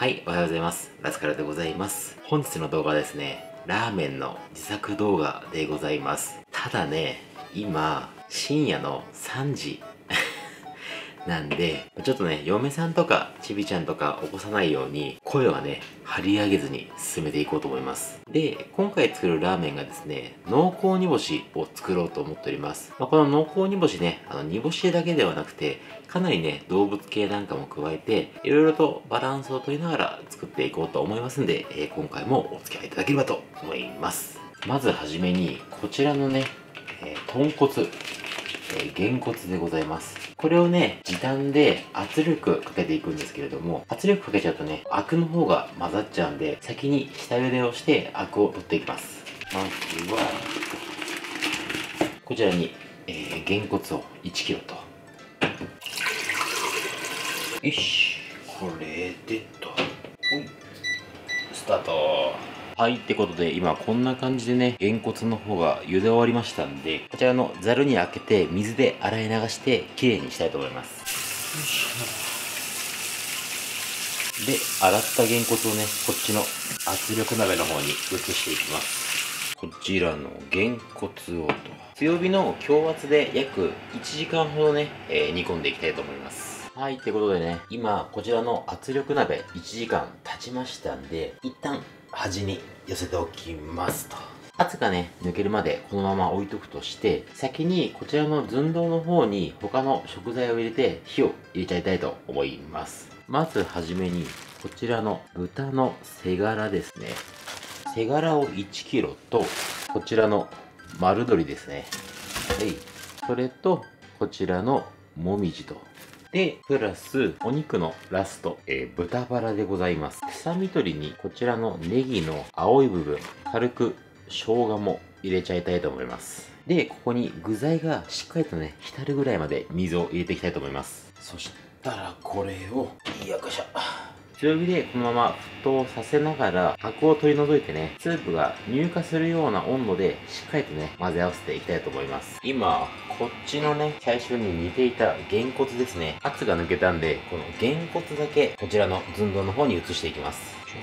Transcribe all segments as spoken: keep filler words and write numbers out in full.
はい、おはようございます。ラスカルでございます。本日の動画はですね、ラーメンの自作動画でございます。ただね、今、深夜のさんじなんで、ちょっとね、嫁さんとかちびちゃんとか起こさないように、声はね、張り上げずに進めていこうと思います。で、今回作るラーメンがですね、濃厚煮干しを作ろうと思っております。まあ、この濃厚煮干しね、あの煮干しだけではなくて、かなりね、動物系なんかも加えて、いろいろとバランスを取りながら作っていこうと思いますんで、えー、今回もお付き合いいただければと思います。まずはじめに、こちらのね、えー、豚骨、えー、げんこつでございます。これをね、時短で圧力かけていくんですけれども、圧力かけちゃうとね、アクの方が混ざっちゃうんで、先に下茹でをしてアクを取っていきます。まずは、こちらに、えー、げんこつをいちキロと。よし、これでと。ほい、スタート。はい、ってことで今こんな感じでね、げんこつの方が茹で終わりましたんで、こちらのざるにあけて水で洗い流してきれいにしたいと思います。で、洗ったげんこつをね、こっちの圧力鍋の方に移していきます。こちらのげんこつをと、強火の強圧で約いちじかんほどね、えー、煮込んでいきたいと思います。はい、ってことでね、今こちらの圧力鍋いちじかん経ちましたんで、一旦端に寄せておきますと。圧がね、抜けるまでこのまま置いとくとして、先にこちらの寸胴の方に他の食材を入れて火を入れちゃいたいと思います。まずはじめに、こちらの豚の背ガラですね。背ガラをいちキロと、こちらの丸鶏ですね。はい。それと、こちらのもみじと。で、プラス、お肉のラスト、えー、豚バラでございます。臭み取りに、こちらのネギの青い部分、軽く生姜も入れちゃいたいと思います。で、ここに具材がしっかりとね、浸るぐらいまで水を入れていきたいと思います。そしたら、これを、よいしょ。強火でこのまま沸騰させながら、アクを取り除いてね、スープが乳化するような温度でしっかりとね、混ぜ合わせていきたいと思います。今、こっちのね、最初に煮ていたげんこつですね。圧が抜けたんで、このげんこつだけ、こちらの寸胴の方に移していきます。よ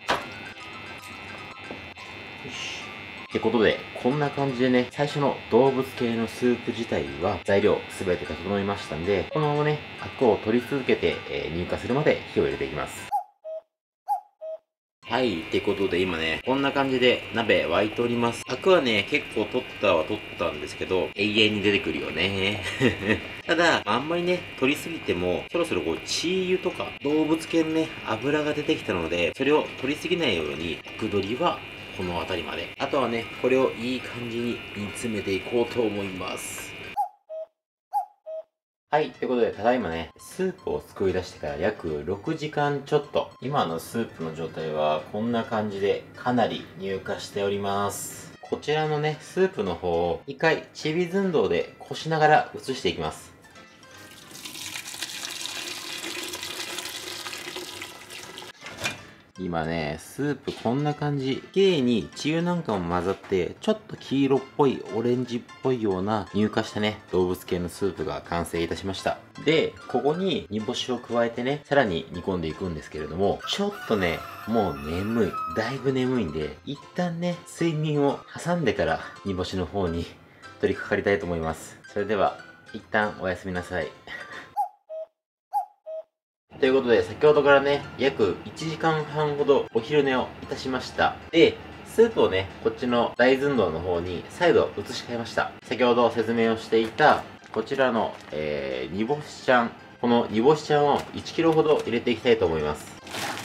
し。ってことで、こんな感じでね、最初の動物系のスープ自体は材料すべて整いましたんで、このままね、アクを取り続けて、えー、乳化するまで火を入れていきます。はい。ってことで今ね、こんな感じで鍋沸いております。アクはね、結構取ったは取ったんですけど、永遠に出てくるよね。ただ、あんまりね、取りすぎても、そろそろこう、チー油とか、動物系のね、油が出てきたので、それを取りすぎないように、アク取りはこの辺りまで。あとはね、これをいい感じに煮詰めていこうと思います。はい。ということで、ただいまね、スープを作り出してから約ろくじかんちょっと。今のスープの状態はこんな感じでかなり乳化しております。こちらのね、スープの方を一回ちび寸胴でこしながら移していきます。今ね、スープこんな感じ。綺麗に血油なんかも混ざって、ちょっと黄色っぽい、オレンジっぽいような乳化したね、動物系のスープが完成いたしました。で、ここに煮干しを加えてね、さらに煮込んでいくんですけれども、ちょっとね、もう眠い。だいぶ眠いんで、一旦ね、睡眠を挟んでから煮干しの方に取り掛かりたいと思います。それでは、一旦おやすみなさい。ということで、先ほどからね、約いちじかんはんほどお昼寝をいたしました。で、スープをね、こっちの大寸胴の方に再度移し替えました。先ほど説明をしていた、こちらの、えー、煮干しちゃん。この煮干しちゃんをいちキロほど入れていきたいと思います。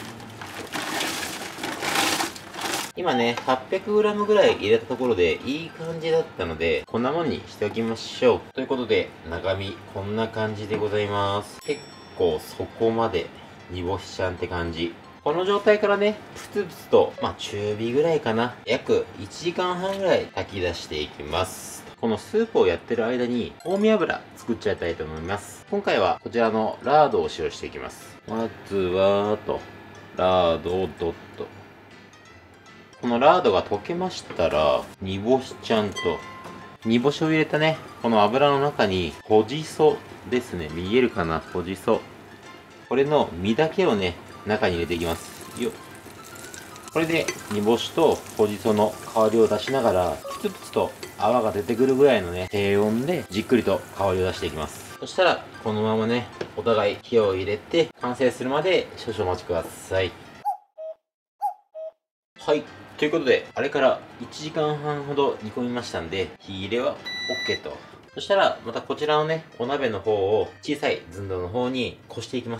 今ね、はっぴゃくグラム ぐらい入れたところでいい感じだったので、こんなもんにしておきましょう。ということで、中身こんな感じでございます。結構そこまで煮干しちゃんって感じ。この状態からね、プツプツと、まあ中火ぐらいかな。約いちじかんはんぐらい炊き出していきます。このスープをやってる間に、香味油作っちゃいたいと思います。今回はこちらのラードを使用していきます。まずは、と、ラードをドッと。このラードが溶けましたら、煮干しちゃんと、煮干しを入れたね、この油の中に、ほじそですね。見えるかな、ほじそ。これの身だけをね、 中に入れていきます。よっ。これで煮干しとほじその香りを出しながら、ちょっとずつと泡が出てくるぐらいのね、低温でじっくりと香りを出していきます。そしたら、このままね、お互い火を入れて、完成するまで少々お待ちください。はい。ということで、あれからいちじかんはんほど煮込みましたんで、火入れは OK と。そしたら、またこちらのね、お鍋の方を小さい寸胴の方にこしていきます。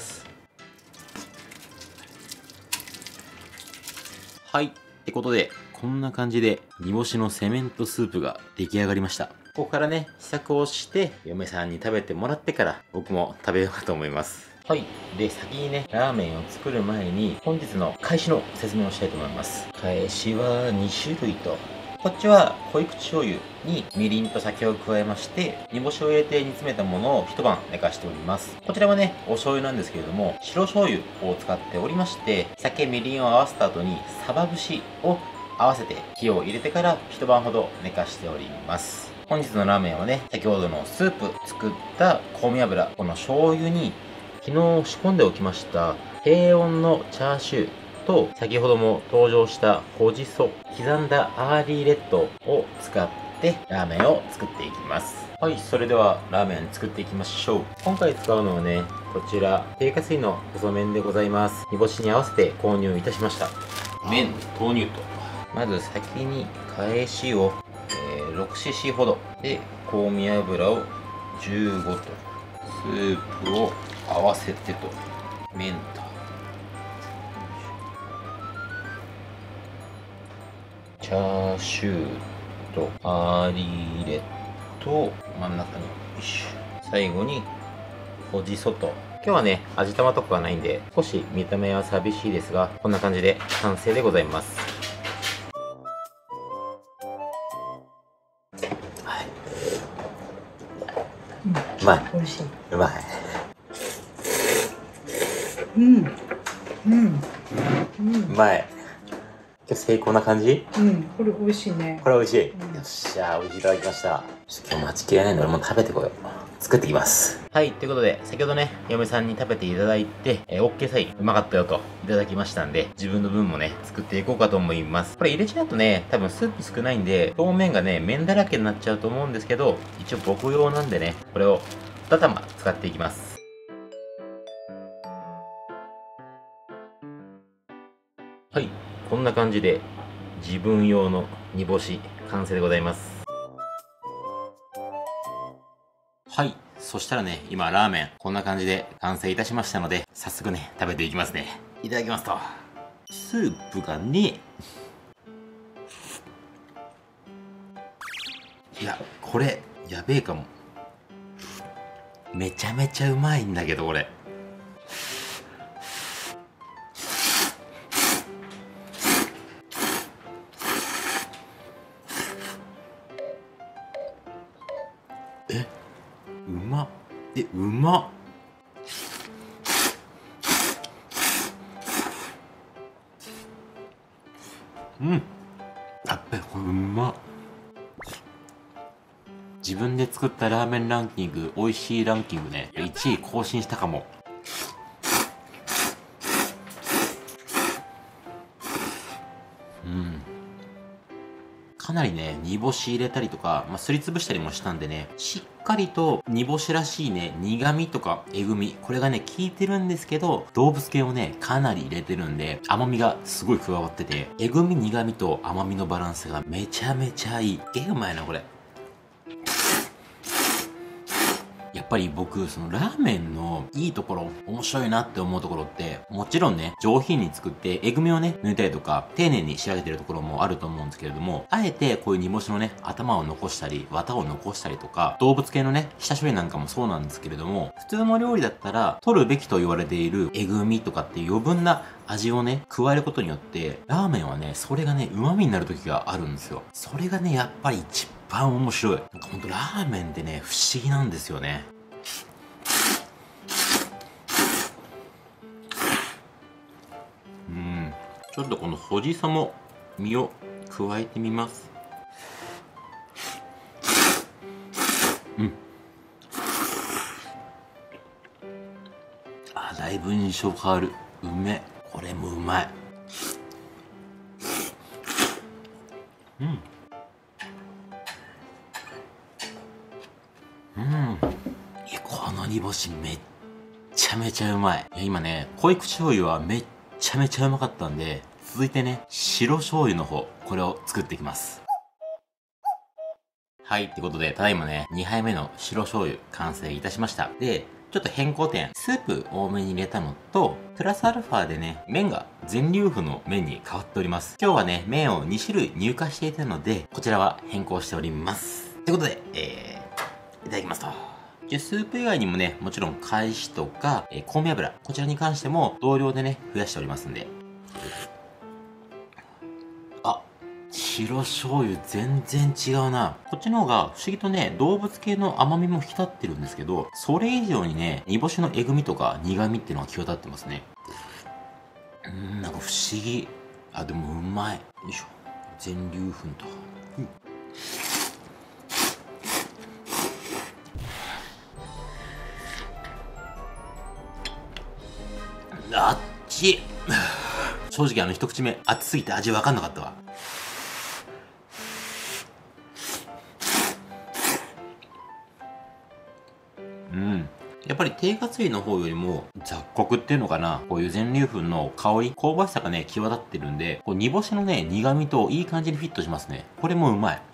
はい。ってことで、こんな感じで煮干しのセメントスープが出来上がりました。ここからね、試作をして、嫁さんに食べてもらってから、僕も食べようかと思います。はい。で、先にね、ラーメンを作る前に、本日の返しの説明をしたいと思います。返しはに種類と。こっちは濃い口醤油にみりんと酒を加えまして、煮干しを入れて煮詰めたものを一晩寝かしております。こちらはね、お醤油なんですけれども、白醤油を使っておりまして、酒、みりんを合わせた後に、サバ節を合わせて火を入れてから一晩ほど寝かしております。本日のラーメンはね、先ほどのスープ作った香味油、この醤油に昨日仕込んでおきました低温のチャーシューと先ほども登場したほじそ、刻んだアーリーレッドを使ってラーメンを作っていきます。はい、それではラーメン作っていきましょう。今回使うのはね、こちら低加水の細麺でございます。煮干しに合わせて購入いたしました。麺投入と。まず先に返しを、えー、ろくシーシー ほどで香味油をじゅうごと、スープを合わせてと、麺とチャーシューとアーリーレッドを真ん中に、よいしょ、最後にほじそと。今日はね、味玉とかがないんで少し見た目は寂しいですが、こんな感じで完成でございます。はい、 うん、 うまい。 美味しい。 うまい。 うん。うん。うん。 うまい。今日成功な感じ？ うん。これ美味しいね。 これ美味しい。 うん、 よっしゃー、美味しいいただきました。ちょっと今日待ちきれないので俺も食べてこよう。作ってきます。はい、ということで、先ほどね、嫁さんに食べていただいて、えー、OK サイン、うまかったよといただきましたんで、自分の分もね、作っていこうかと思います。これ入れちゃうとね、多分スープ少ないんで、表面がね、麺だらけになっちゃうと思うんですけど、一応僕用なんでね、これをに玉使っていきます。はい、こんな感じで、自分用の煮干し、完成でございます。はい。そしたらね、今ラーメン、こんな感じで完成いたしましたので、早速ね、食べていきますね。いただきますと。スープがね、いや、これ、やべえかも。めちゃめちゃうまいんだけど、これ。え、うまっ。え、うまっ。うん。やっべ、これうまっ。自分で作ったラーメンランキング、美味しいランキングね、いちい更新したかも。うん。かなりね、煮干し入れたりとか、まあ、すりつぶしたりもしたんでね、しっかりと煮干しらしいね、苦味とかえぐみ、これがね、効いてるんですけど、動物系をね、かなり入れてるんで、甘みがすごい加わってて、えぐみ、苦味と甘みのバランスがめちゃめちゃいい。え、うまいな、これ。やっぱり僕、そのラーメンのいいところ、面白いなって思うところって、もちろんね、上品に作って、えぐみをね、抜いたりとか、丁寧に仕上げてるところもあると思うんですけれども、あえてこういう煮干しのね、頭を残したり、綿を残したりとか、動物系のね、下処理なんかもそうなんですけれども、普通の料理だったら、取るべきと言われているえぐみとかっていう余分な味をね、加えることによって、ラーメンはね、それがね、旨味になる時があるんですよ。それがね、やっぱり一番面白い。なんかほんとラーメンってね、不思議なんですよね。うん、ちょっとこのほじそも身を加えてみます。うん。あ、だいぶ印象変わる。うめ。 これもうまい。うん。うん。いや、この煮干しめっちゃめちゃうまい。いや、今ね、濃い口醤油はめっちゃめちゃうまかったんで、続いてね、白醤油の方、これを作っていきます。はい、ってことで、ただいまね、にはいめの白醤油完成いたしました。で、ちょっと変更点、スープ多めに入れたのと、プラスアルファでね、麺が全粒粉の麺に変わっております。今日はね、麺をに種類入荷していたので、こちらは変更しております。ってことで、えー、いただきますと。で、スープ以外にもね、もちろん返しとか、えー、香味油、こちらに関しても同量でね、増やしておりますんで。あ、白醤油全然違うな。こっちの方が不思議とね、動物系の甘みも引き立ってるんですけど、それ以上にね、煮干しのえぐみとか苦みっていうのが際立ってますね。うーん、なんか不思議。あ、でもうまい。よいしょ。全粒粉と。うんあっち正直あの一口目熱すぎて味わかんなかったわ。うん。やっぱり低加水の方よりも雑穀っていうのかな、こういう全粒粉の香り、香ばしさがね、際立ってるんで、こう煮干しのね、苦味といい感じにフィットしますね。これもうまい。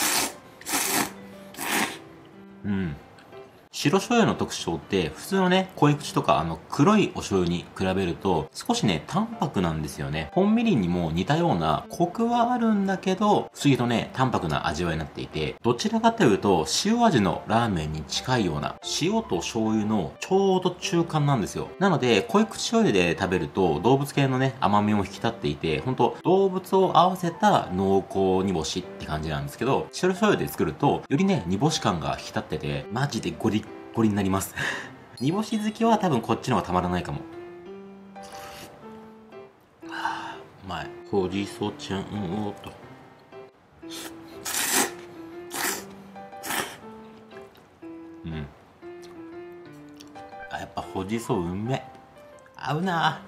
うん。白醤油の特徴って、普通のね、濃い口とか、あの、黒いお醤油に比べると、少しね、淡白なんですよね。本みりんにも似たような、コクはあるんだけど、不思議とね、淡白な味わいになっていて、どちらかというと、塩味のラーメンに近いような、塩と醤油のちょうど中間なんですよ。なので、濃い口醤油で食べると、動物系のね、甘みも引き立っていて、ほんと、動物を合わせた濃厚煮干しって感じなんですけど、白醤油で作ると、よりね、煮干し感が引き立ってて、マジでゴリッゴリになります煮干し好きは多分こっちの方がたまらないかも。はあ、うまい。ほうじそちゃんをと。うん。あ、やっぱほうじそうめ。合うな。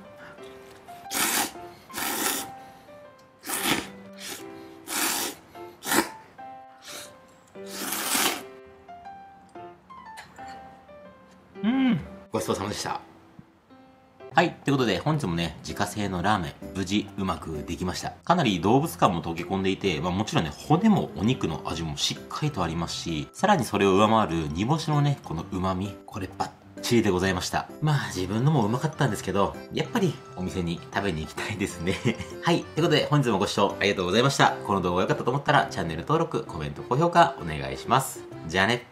うん。ごちそうさまでした。はい。ということで、本日もね、自家製のラーメン、無事うまくできました。かなり動物感も溶け込んでいて、まあもちろんね、骨もお肉の味もしっかりとありますし、さらにそれを上回る煮干しのね、この旨味、これバッチリでございました。まあ自分のもうまかったんですけど、やっぱりお店に食べに行きたいですね。はい。ということで、本日もご視聴ありがとうございました。この動画良かったと思ったら、チャンネル登録、コメント、高評価お願いします。じゃあね。